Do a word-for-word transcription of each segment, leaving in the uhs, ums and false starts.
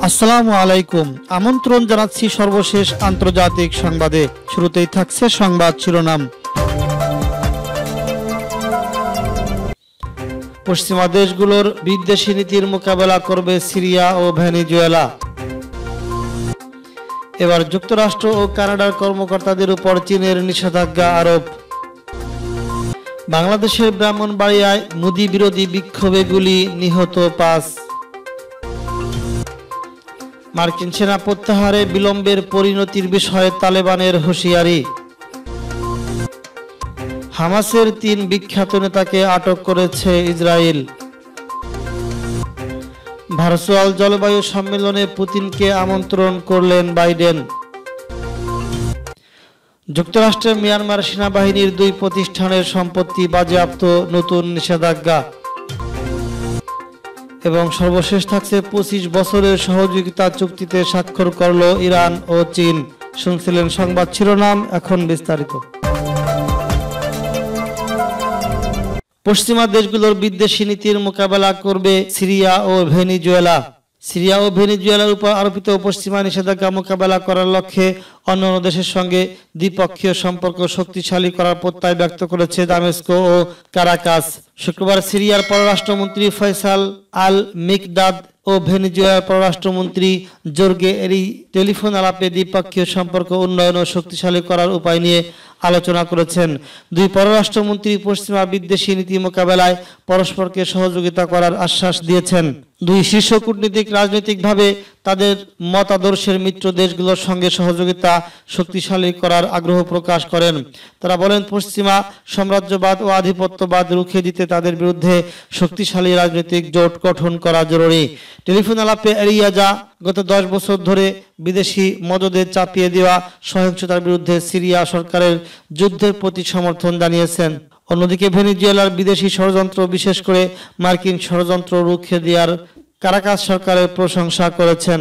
আসসালামু আলাইকুম। আমন্ত্রণ জানাচ্ছি সর্বশেষ আন্তর্জাতিক সংবাদে। শুরুতেই থাকছে সংবাদ শিরোনাম। পশ্চিমা দেশগুলোর বিদ্বেষী নীতির মোকাবেলা করবে সিরিয়া ও ভেনেজুয়েলা। এবার যুক্তরাষ্ট্র ও কানাডার কর্মকর্তাদের উপর চীনের নিষেধাজ্ঞা আরোপ। বাংলাদেশের ব্রাহ্মণবাড়িয়ায় মোদি বিরোধী বিক্ষোভে গুলি, নিহত পাঁচ। মার্কিন সেনা প্রত্যাহারে বিলম্বের পরিণতির বিষয়ে তালেবানের হুঁশিয়ারি। হামাসের তিন বিখ্যাত নেতাকে আটক করেছে ইসরায়েল। ভার্চুয়াল জলবায়ু সম্মেলনে পুতিনকে আমন্ত্রণ করলেন বাইডেন। যুক্তরাষ্ট্রের মিয়ানমার সেনাবাহিনীর দুই প্রতিষ্ঠানের সম্পত্তি বাজেয়াপ্ত, নতুন নিষেধাজ্ঞা। এবং সর্বশেষ থাকছে পঁচিশ বছরের সহযোগিতা চুক্তিতে স্বাক্ষর করল ইরান ও চীন। শুনছিলেন সংবাদ শিরোনাম, এখন বিস্তারিত। পশ্চিমা দেশগুলোর বিদ্বেষী নীতির মোকাবেলা করবে সিরিয়া ও ভেনেজুয়েলা। সিরিয়া ও ভেনেজুয়েলার উপর আরোপিত পশ্চিমা নিষেধাজ্ঞা মোকাবেলা করার লক্ষ্যে অন্যান্য দেশের সঙ্গে দ্বিপক্ষীয় সম্পর্ক শক্তিশালী করার প্রত্যয় ব্যক্ত করেছে দামেস্কো ও কারাকাস। শুক্রবার সিরিয়ার পররাষ্ট্রমন্ত্রী ফয়সাল আল মিকদাদ ও ভেনেজুয়েলার পররাষ্ট্রমন্ত্রী জোর্গে এরি টেলিফোন আলাপে দ্বিপক্ষীয় সম্পর্ক উন্নয়ন ও শক্তিশালী করার উপায় নিয়ে আলোচনা করেছেন। দুই পররাষ্ট্রমন্ত্রী পশ্চিমা বিদ্বেষী নীতি মোকাবেলায় পরস্পরকে সহযোগিতা করার আশ্বাস দিয়েছেন। দুই শীর্ষ কূটনীতিক রাজনৈতিকভাবে তাদের মতাদর্শের মিত্র দেশগুলোর সঙ্গে সহযোগিতা শক্তিশালী করার আগ্রহ প্রকাশ করেন। তারা বলেন, পশ্চিমা সাম্রাজ্যবাদ ও আধিপত্যবাদ রুখে দিতে তাদের বিরুদ্ধে শক্তিশালী রাজনৈতিক জোট গঠন করা জরুরি। টেলিফোন আলাপে এরিয়া যা গত দশ বছর ধরে বিদেশি মদদে চাপিয়ে দেওয়া সহিংসতার বিরুদ্ধে সিরিয়া সরকারের যুদ্ধের প্রতি সমর্থন জানিয়েছেন। অন্যদিকে ভেনেজুয়েলার বিদেশি ষড়যন্ত্র, বিশেষ করে মার্কিন ষড়যন্ত্র রুখে দেওয়ার কারাকাস সরকারের প্রশংসা করেছেন।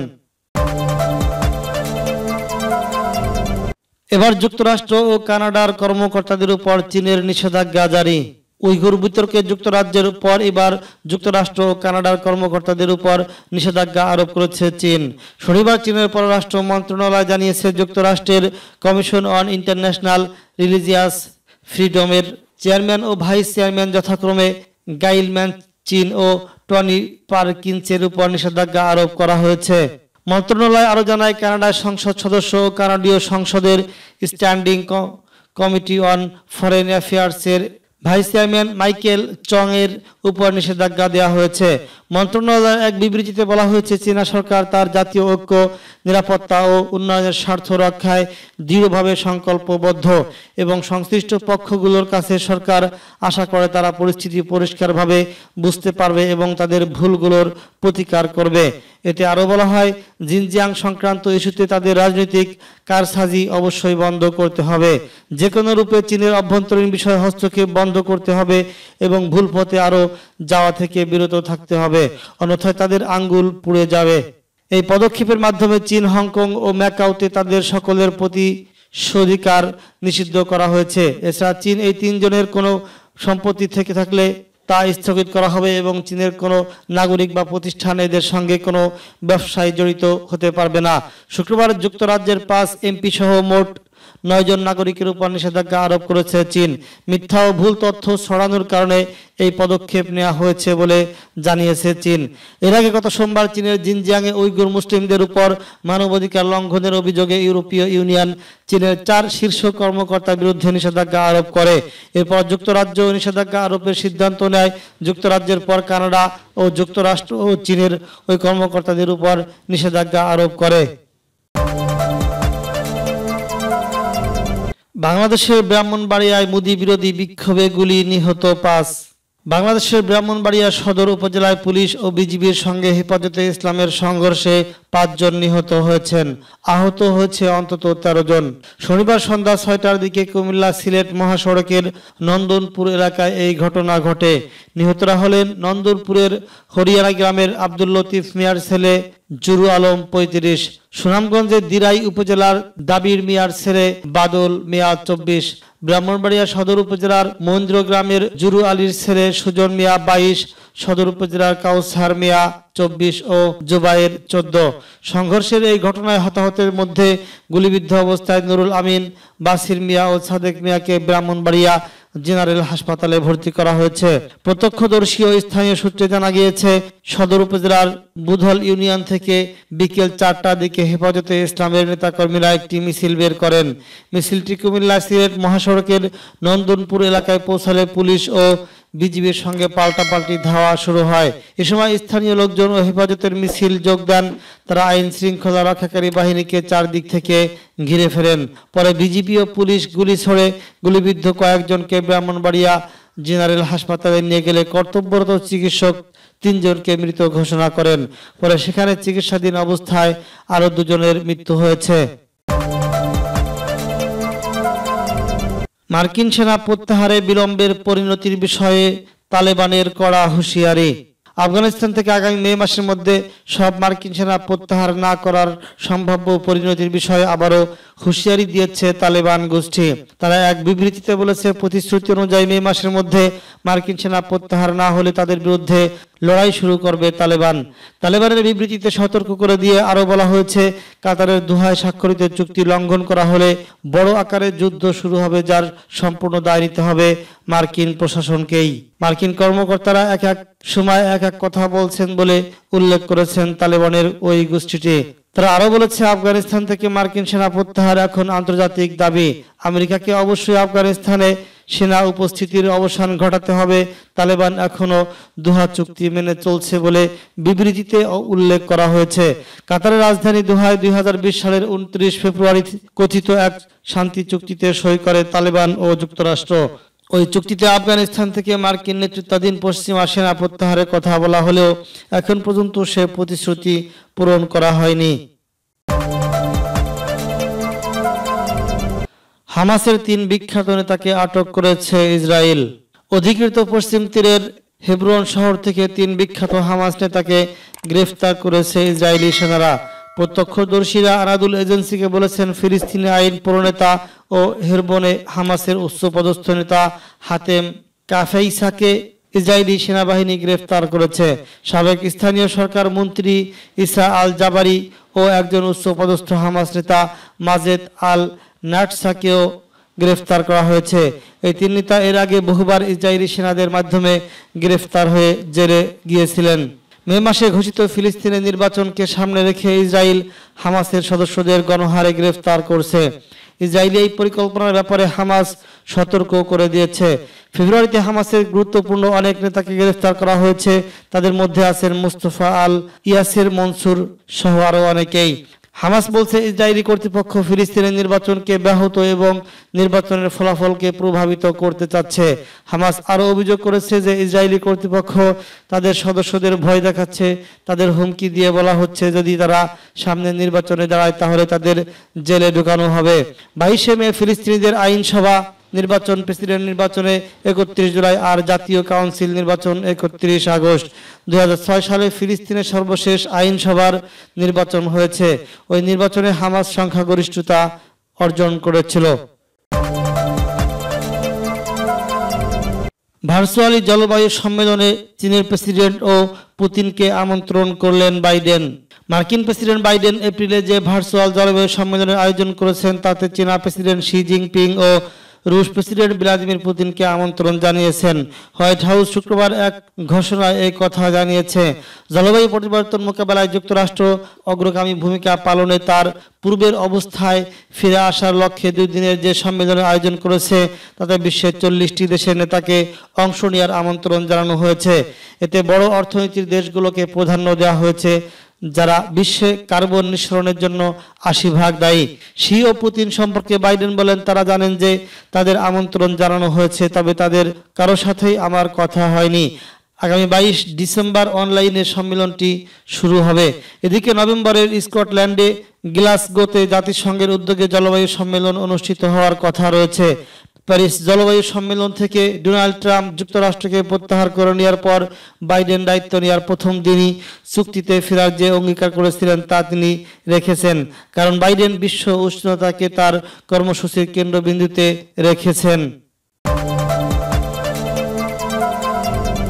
এবার যুক্তরাষ্ট্র ও কানাডার কর্মকর্তাদের উপর চীনের নিষেধাজ্ঞা জারি। উইঘুর বিতর্কে যুক্তরাজ্যের পর এবার যুক্তরাষ্ট্র ও কানাডার কর্মকর্তাদের উপর নিষেধাজ্ঞা আরোপ করেছে চীন। শনিবার চীনের পররাষ্ট্র মন্ত্রণালয় জানিয়েছে, যুক্তরাষ্ট্রের কমিশন অন ইন্টারন্যাশনাল রিলিজিয়াস ফ্রিডমের চেয়ারম্যান ও ভাইস চেয়ারম্যান যথাক্রমে গাইল ম্যানচিন ও টনি পারকিন্সের উপর নিষেধাজ্ঞা আরোপ করা হয়েছে। মন্ত্রণালয় আরও জানায়, কানাডার সংসদ সদস্য ও কানাডীয় সংসদের স্ট্যান্ডিং কমিটি অন ফরেন অ্যাফেয়ার্সের ভাইস চেয়ারম্যান মাইকেল চং এর উপর নিষেধাজ্ঞা দেওয়া হয়েছে। মন্ত্রণালয়ের এক বিবৃতিতে বলা হয়েছে, চীনা সরকার তার জাতীয় ঐক্য, নিরাপত্তা ও উন্নয়নের স্বার্থ রক্ষায় দৃঢ়ভাবে সংকল্পবদ্ধ এবং সংশ্লিষ্ট পক্ষগুলোর কাছে সরকার আশা করে তারা পরিস্থিতি পরিষ্কারভাবে বুঝতে পারবে এবং তাদের ভুলগুলোর প্রতিকার করবে। এতে আরও বলা হয়, জিনজিয়াং সংক্রান্ত ইস্যুতে তাদের রাজনৈতিক কারসাজি অবশ্যই বন্ধ করতে হবে। যে কোনো রূপে চীনের অভ্যন্তরীণ বিষয়ে হস্তক্ষেপ বন্ধ করতে হবে এবং ভুল পথে আরও যাওয়া থেকে বিরত থাকতে হবে, অন্যথায় তাদের আঙ্গুল পুড়ে যাবে। এই পদক্ষেপের মাধ্যমে চীন, হংকং ও ম্যাকাওতে তাদের সকলের প্রতিশোধিকার নিষিদ্ধ করা হয়েছে। এছাড়া চীন এই তিনজনের কোনো সম্পত্তি থেকে থাকলে তা স্থগিত করা হবে এবং চীনের কোনো নাগরিক বা প্রতিষ্ঠান এদের সঙ্গে কোনো ব্যবসায় জড়িত হতে পারবে না। শুক্রবার যুক্তরাজ্যের পাঁচ এমপি সহ মোট নয় জন নাগরিকের উপর নিষেধাজ্ঞা আরোপ করেছে চীন। মিথ্যা ও ভুল তথ্য ছড়ানোর কারণে এই পদক্ষেপ নেওয়া হয়েছে বলে জানিয়েছে চীন। এর আগে গত সোমবার চীনের জিনজিয়াংয়ে উইগুর মুসলিমদের উপর মানবাধিকার লঙ্ঘনের অভিযোগে ইউরোপীয় ইউনিয়ন চীনের চার শীর্ষ কর্মকর্তার বিরুদ্ধে নিষেধাজ্ঞা আরোপ করে। এরপর যুক্তরাজ্য নিষেধাজ্ঞা আরোপের সিদ্ধান্ত নেয়। যুক্তরাজ্যের পর কানাডা ও যুক্তরাষ্ট্র ও চীনের ওই কর্মকর্তাদের উপর নিষেধাজ্ঞা আরোপ করে। বাংলাদেশের ব্রাহ্মণবাড়িয়ায় মোদি বিরোধী বিক্ষোভে গুলি, নিহত পাঁচ। বাংলাদেশের ব্রাহ্মণবাড়িয়া সদর উপজেলায় পুলিশ ও বিজিবির সঙ্গে হেফাজতে ইসলামের সংঘর্ষে পাঁচজন নিহত হয়েছেন, আহত হয়েছে অন্তত তেরো জন। শনিবার সন্ধ্যা ছয়টার দিকে কুমিল্লা সিলেট মহাসড়কের নন্দনপুর এলাকায় এই ঘটনা ঘটে। নিহতরা হলেন নন্দনপুরের হরিয়ানা গ্রামের আব্দুল লতিফ মিয়ার ছেলে জুরু আলম পঁয়ত্রিশ, সুনামগঞ্জের দিরাই উপজেলার দাবির মিয়ার ছেলে বাদল মিয়া চব্বিশ, ব্রাহ্মণবাড়িয়া সদর উপজেলার মহেন্দ্র গ্রামের জুরু আলীর ছেলে সুজন মিয়া বাইশ, সদর উপজেলার কাউসার মিয়া চব্বিশ ও জুবাইর চোদ্দ। সংঘর্ষের এই ঘটনায় হতাহতের মধ্যে গুলিবিদ্ধ অবস্থায় নুরুল আমিন, বাসির মিয়া ও সাদেক মিয়াকে ব্রাহ্মণবাড়িয়া জেনারেল হাসপাতালে ভর্তি করা হয়েছে। প্রত্যক্ষদর্শী ও স্থানীয় সূত্রে জানা গিয়েছে, সদর উপজেলার বুধল ইউনিয়ন থেকে বিকেল চারটার দিকে হেফাজতে ইসলামের নেতাকর্মীরা একটি মিছিল বের করেন। মিছিলটি কুমিল্লা সিলেট মহাসড়কের নন্দনপুর এলাকায় পৌঁছালে পুলিশ ও বিজিবির সঙ্গে পাল্টাপাল্টি ধাওয়া শুরু হয়। এ সময় স্থানীয় লোকজন ও হেফাজতের মিছিল যোগ দেন। তারা আইন শৃঙ্খলা রক্ষাকারী বাহিনীকে চারদিক থেকে ঘিরে ফেলেন। পরে বিজিবি ও পুলিশ গুলি ছোড়ে গুলিবিদ্ধ কয়েকজনকে ব্রাহ্মণবাড়িয়া জেনারেল হাসপাতালে নিয়ে গেলে কর্তব্যরত চিকিৎসক তিনজনকে মৃত ঘোষণা করেন। পরে সেখানে চিকিৎসাধীন অবস্থায় আরো দুজনের মৃত্যু হয়েছে। মার্কিন সেনা প্রত্যাহারে বিলম্বের পরিণতির বিষয়ে তালেবানের কড়া হুঁশিয়ারি। আফগানিস্তান থেকে আগামী মে মাসের মধ্যে সব মার্কিন সেনা প্রত্যাহার না করার সম্ভাব্য পরিণতির বিষয়ে আবারও হুঁশিয়ারি দিয়েছে তালেবান গোষ্ঠী। তারা এক বিবৃতিতে বলেছে, প্রতিশ্রুতি অনুযায়ী মে মাসের মধ্যে মার্কিন সেনা প্রত্যাহার না হলে তাদের বিরুদ্ধে লড়াই শুরু করবে তালেবান। তালেবানের বিবৃতিতে সতর্ক করে দিয়ে আরও বলা হয়েছে, কাতারের দোহায় স্বাক্ষরিত চুক্তি লঙ্ঘন করা হলে বড় আকারের যুদ্ধ শুরু হবে, যার সম্পূর্ণ দায় নিতে হবে মার্কিন প্রশাসনকেই। মার্কিন কর্মকর্তারা এক এক সময় এক এক কথা বলছেন বলে উল্লেখ করেছেন তালেবানের ওই গোষ্ঠীটি। তারা আরো বলেছে, আফগানিস্তান থেকে মার্কিন সেনা প্রত্যাহার এখন আন্তর্জাতিক দাবি। আমেরিকাকে অবশ্যই আফগানিস্তানে সেনা উপস্থিতির অবসান ঘটাতে হবে। তালেবান এখনো দোহা চুক্তি মেনে চলছে বলে বিবৃতিতে উল্লেখ করা হয়েছে। কাতারের রাজধানী দোহায় দুই হাজার বিশ সালের উনত্রিশ ফেব্রুয়ারি কথিত এক শান্তি চুক্তিতে সই করে তালেবান ও যুক্তরাষ্ট্র। ওই চুক্তিতে আফগানিস্তান থেকে মার্কিন নেতৃত্বাধীন পশ্চিমা সেনা প্রত্যাহারের কথা বলা হলেও এখন পর্যন্ত সে প্রতিশ্রুতি পূরণ করা হয়নি। হামাসের তিন বিখ্যাত নেতাকে আটক করেছে ইসরায়েল। অধিকৃত পশ্চিম তীরের হেব্রন শহর থেকে তিন বিখ্যাত হামাস নেতাকে গ্রেফতার করেছে ইসরায়েলি সেনারা। প্রত্যক্ষদর্শীরা আনাদুল এজেন্সিকে বলেছেন, ফিলিস্তিনি আইন প্রণেতা ও হেরবনে হামাসের উচ্চপদস্থ নেতা হাতেম কাফেইসাকে ইসরায়েলি সেনাবাহিনী গ্রেফতার করেছে। সাবেক স্থানীয় সরকার মন্ত্রী ইসা আল জাবারি ও একজন উচ্চপদস্থ হামাস নেতা মাজেদ আল নাটসাকেও গ্রেফতার করা হয়েছে। এই তিন নেতা এর আগে বহুবার ইসরায়েলি সেনাদের মাধ্যমে গ্রেফতার হয়ে জেলে গিয়েছিলেন। মে মাসে ঘোষিত ফিলিস্তিনের নির্বাচনকে সামনে রেখে ইসরায়েল হামাসের সদস্যদের গণহারে গ্রেফতার করছে। ইসরায়েলি এই পরিকল্পনার ব্যাপারে হামাস সতর্ক করে দিয়েছে। ফেব্রুয়ারিতে হামাসের গুরুত্বপূর্ণ অনেক নেতাকে গ্রেফতার করা হয়েছে। তাদের মধ্যে আছেন মুস্তফা আল ইয়াসের মনসুর সহ আরও অনেকেই। হামাস বলছে, ইসরায়েলি কর্তৃপক্ষ ফিলিস্তিনের নির্বাচনকে ব্যাহত এবং নির্বাচনের ফলাফলকে প্রভাবিত করতে চাচ্ছে। হামাস আরও অভিযোগ করেছে যে ইসরায়েলি কর্তৃপক্ষ তাদের সদস্যদের ভয় দেখাচ্ছে। তাদের হুমকি দিয়ে বলা হচ্ছে, যদি তারা সামনে নির্বাচনে দাঁড়ায় তাহলে তাদের জেলে ঢোকানো হবে। বাইশে মে ফিলিস্তিনিদের আইনসভা নির্বাচন, প্রেসিডেন্ট নির্বাচনে একত্রিশ জুলাই আর জাতীয় কাউন্সিল নির্বাচন একত্রিশ আগস্ট। দুই হাজার ছয় সালে ফিলিস্তিনের সর্বশেষ আইনসভার নির্বাচন হয়েছে। ওই নির্বাচনে হামাস সংখ্যাগরিষ্ঠতা অর্জন করেছিল। ভার্চুয়ালি জলবায়ু সম্মেলনে চীনের প্রেসিডেন্ট ও পুতিনকে আমন্ত্রণ করলেন বাইডেন। মার্কিন প্রেসিডেন্ট বাইডেন এপ্রিলে যে ভার্চুয়াল জলবায়ু সম্মেলনের আয়োজন করেছেন তাতে চীনা প্রেসিডেন্ট শি জিনপিং ও রুশ প্রেসিডেন্ট ভ্লাদিমির পুতিনকে আমন্ত্রণ জানিয়েছেন। হোয়াইট হাউস শুক্রবার এক ঘোষণায় এই কথা জানিয়েছে। জলবায়ু পরিবর্তন মোকাবেলায় যুক্তরাষ্ট্র অগ্রগামী ভূমিকা পালনে তার পূর্বের অবস্থায় ফিরে আসার লক্ষ্যে দুই দিনের যে সম্মেলনের আয়োজন করেছে তাতে বিশ্বের চল্লিশটি দেশের নেতাকে অংশ নেওয়ার আমন্ত্রণ জানানো হয়েছে। এতে বড় অর্থনীতির দেশগুলোকে প্রাধান্য দেওয়া হয়েছে, যারা বিশ্বে কার্বন নিঃসরণের জন্য আশি ভাগ দায়ী। শি ও পুতিন সম্পর্কে বাইডেন বলেন, তারা জানেন যে তাদের আমন্ত্রণ জানানো হয়েছে, তবে তাদের কারো সাথেই আমার কথা হয়নি। আগামী বাইশ ডিসেম্বর অনলাইনে সম্মেলনটি শুরু হবে। এদিকে নভেম্বরের স্কটল্যান্ডে গ্লাসগোতে জাতিসংঘের উদ্যোগে জলবায়ু সম্মেলন অনুষ্ঠিত হওয়ার কথা রয়েছে। প্যারিস জলবায়ু সম্মেলন থেকে ডোনাল্ড ট্রাম্প যুক্তরাষ্ট্রকে প্রত্যাহার করে নেওয়ার পর বাইডেন দায়িত্ব নেওয়ার প্রথম দিনই চুক্তিতে ফেরার যে অঙ্গীকার করেছিলেন তা তিনি রেখেছেন, কারণ বাইডেন বিশ্ব উষ্ণতাকে তার কর্মসূচির কেন্দ্রবিন্দুতে রেখেছেন।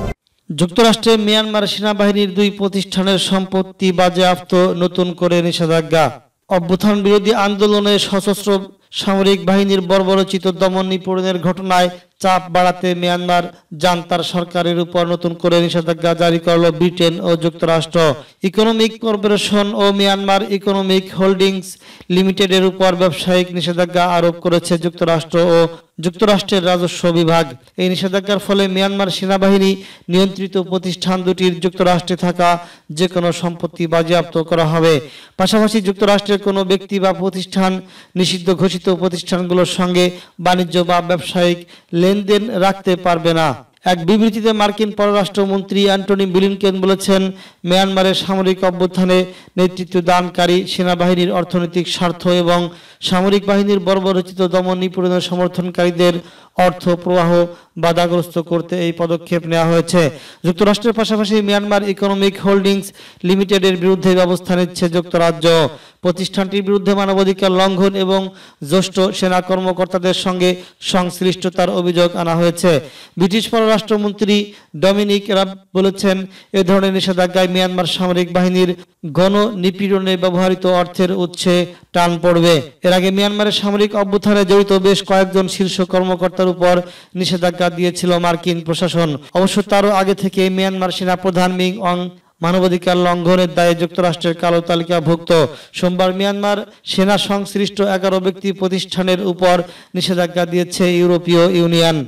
যুক্তরাষ্ট্রে মিয়ানমার সেনাবাহিনীর দুই প্রতিষ্ঠানের সম্পত্তি বাজেয়াপ্ত, নতুন করে নিষেধাজ্ঞা। অভ্যুত্থান বিরোধী আন্দোলনে সশস্ত্র সামরিক বাহিনীর বর্বরোচিত দমন নিপীড়নের ঘটনায় চাপ বাড়াতে মিয়ানমার জান্তার সরকারের উপর নতুন করে নিষেধাজ্ঞা জারি করল ব্রিটেন ও যুক্তরাষ্ট্র। ইকোনমিক কর্পোরেশন ও মিয়ানমার ইকোনমিক হোল্ডিংস লিমিটেডের উপর ব্যবসায়িক নিষেধাজ্ঞা আরোপ করেছে যুক্তরাষ্ট্র ও যুক্তরাষ্ট্রের রাজস্ব বিভাগ। এই নিষেধাজ্ঞার ফলে মিয়ানমার সেনাবাহিনী নিয়ন্ত্রিত প্রতিষ্ঠান দুটির যুক্তরাষ্ট্রে থাকা যে কোনো সম্পত্তি বাজেয়াপ্ত করা হবে। পাশাপাশি যুক্তরাষ্ট্রের কোনো ব্যক্তি বা প্রতিষ্ঠান নিষিদ্ধ ঘোষিত প্রতিষ্ঠানগুলোর সঙ্গে বাণিজ্য বা ব্যবসায়িক লেনদেন রাখতে পারবে না। এক বিবৃতিতে মার্কিন পররাষ্ট্রমন্ত্রী অ্যান্টনি ব্লিনকেন বলেছেন, মিয়ানমারের সামরিক অভ্যুত্থানে নেতৃত্ব দানকারী সেনাবাহিনীর অর্থনৈতিক স্বার্থ এবং সামরিক বাহিনীর বর্বরোচিত দমন নিপীড়নের সমর্থনকারীদের অর্থ প্রবাহ বাধাগ্রস্ত করতে এই পদক্ষেপ নেওয়া হয়েছে। যুক্তরাষ্ট্রের পাশাপাশি মিয়ানমার ইকোনমিক হোল্ডিংস লিমিটেডের বিরুদ্ধে ব্যবস্থা নিচ্ছে যুক্তরাজ্য। প্রতিষ্ঠানটির বিরুদ্ধে মানবাধিকার লঙ্ঘন এবং জ্যেষ্ঠ সেনা কর্মকর্তাদের সঙ্গে সংশ্লিষ্টতার অভিযোগ আনা হয়েছে। ব্রিটিশ পররাষ্ট্রমন্ত্রী ডমিনিক রাব বলেছেন, এ ধরনের নিষেধাজ্ঞায় মিয়ানমার সামরিক বাহিনীর গণ নিপীড়নে ব্যবহৃত অর্থের উৎসে টান পড়বে। এর আগে মিয়ানমারের সামরিক অভ্যুত্থানে জড়িত বেশ কয়েকজন শীর্ষ কর্মকর্তার উপর নিষেধাজ্ঞা দিয়েছিল মার্কিন প্রশাসন। অবশ্য তারও আগে থেকে মিয়ানমার সেনাপ্রধান মিং অং মানবাধিকার লঙ্ঘনের দায়ে যুক্তরাষ্ট্রের কালো তালিকাভুক্ত। সোমবার মিয়ানমার সেনা সংশ্লিষ্ট এগারো ব্যক্তি প্রতিষ্ঠানের উপর নিষেধাজ্ঞা দিয়েছে ইউরোপীয় ইউনিয়ন।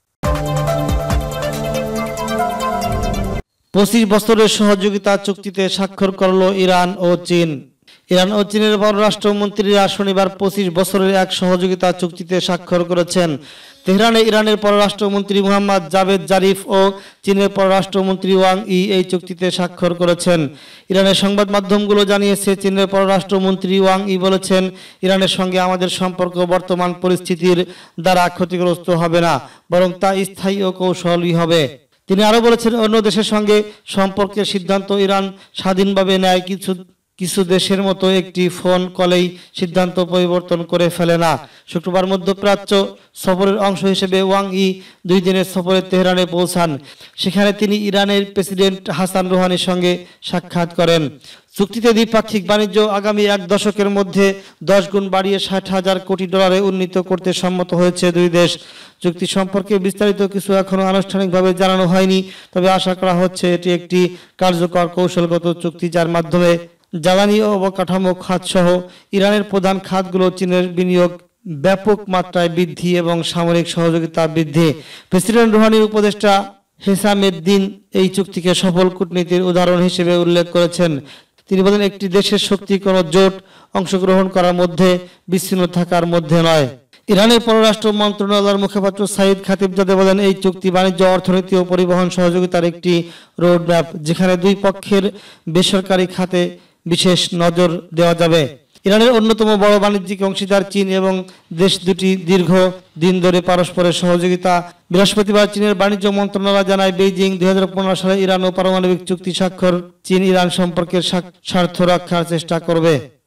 পঁচিশ বছরের সহযোগিতা চুক্তিতে স্বাক্ষর করল ইরান ও চীন। ইরান ও চীনের পররাষ্ট্রমন্ত্রীরা শনিবার পঁচিশ বছরের এক সহযোগিতা চুক্তিতে স্বাক্ষর করেছেন। তেহরানে ইরানের পররাষ্ট্রমন্ত্রী মোহাম্মদ জাভেদ জারিফ ও চীনের পররাষ্ট্রমন্ত্রী ওয়াং ই এই চুক্তিতে স্বাক্ষর করেছেন। ইরানের সংবাদ মাধ্যমগুলো জানিয়েছে, চীনের পররাষ্ট্রমন্ত্রী ওয়াং ই বলেছেন, ইরানের সঙ্গে আমাদের সম্পর্ক বর্তমান পরিস্থিতির দ্বারা ক্ষতিগ্রস্ত হবে না, বরং তা স্থায়ী ও কৌশলী হবে। তিনি আরও বলেছেন, অন্য দেশের সঙ্গে সম্পর্কের সিদ্ধান্ত ইরান স্বাধীনভাবে নেয়, কিছু কিছু দেশের মতো একটি ফোন কলেই সিদ্ধান্ত পরিবর্তন করে ফেলে না। শুক্রবার মধ্যপ্রাচ্য সফরের অংশ হিসেবে ওয়াং ই দুই দিনের সফরে তেহরানে পৌঁছান। সেখানে তিনি ইরানের প্রেসিডেন্ট হাসান রুহানির সঙ্গে সাক্ষাৎ করেন। চুক্তিতে দ্বিপাক্ষিক বাণিজ্য আগামী এক দশকের মধ্যে দশ গুণ বাড়িয়ে ষাট হাজার কোটি ডলারে উন্নীত করতে সম্মত হয়েছে দুই দেশ। চুক্তি সম্পর্কে বিস্তারিত কিছু এখনও আনুষ্ঠানিকভাবে জানানো হয়নি, তবে আশা করা হচ্ছে এটি একটি কার্যকর কৌশলগত চুক্তি, যার মাধ্যমে জ্বালানি ও অবকাঠামো খাত সহ ইরানের প্রধান খাতগুলো চীনের বিনিয়োগ ব্যাপক মাত্রায় বৃদ্ধি এবং সামরিক সহযোগিতা বৃদ্ধি। প্রেসিডেন্ট রুহানির উপদেষ্টা হেসামেদ্দিন এই চুক্তিকে সফল কূটনীতির উদাহরণ হিসেবে উল্লেখ করেছেন। তিনি বলেন, একটি দেশের শক্তি কোনো জোট অংশগ্রহণ করার মধ্যে বিচ্ছিন্ন থাকার মধ্যে নয়। ইরানের পররাষ্ট্র মন্ত্রণালয়ের মুখপাত্র সাইদ খাতিবজাদে বলেন, এই চুক্তি বাণিজ্য, অর্থনীতি ও পরিবহন সহযোগিতার একটি রোডম্যাপ, যেখানে দুই পক্ষের বেসরকারি খাতে বিশেষ নজর দেওয়া যাবে। ইরানের অন্যতম বড় বাণিজ্যিক অংশীদার চীন এবং দেশ দুটি দীর্ঘ দিন ধরে পারস্পরের সহযোগিতা। বৃহস্পতিবার চীনের বাণিজ্য মন্ত্রণালয় জানায়, বেইজিং দুই হাজার পনেরো সালে ইরান ও পারমাণবিক চুক্তি স্বাক্ষর চীন ইরান সম্পর্কের স্বার্থ রক্ষার চেষ্টা করবে।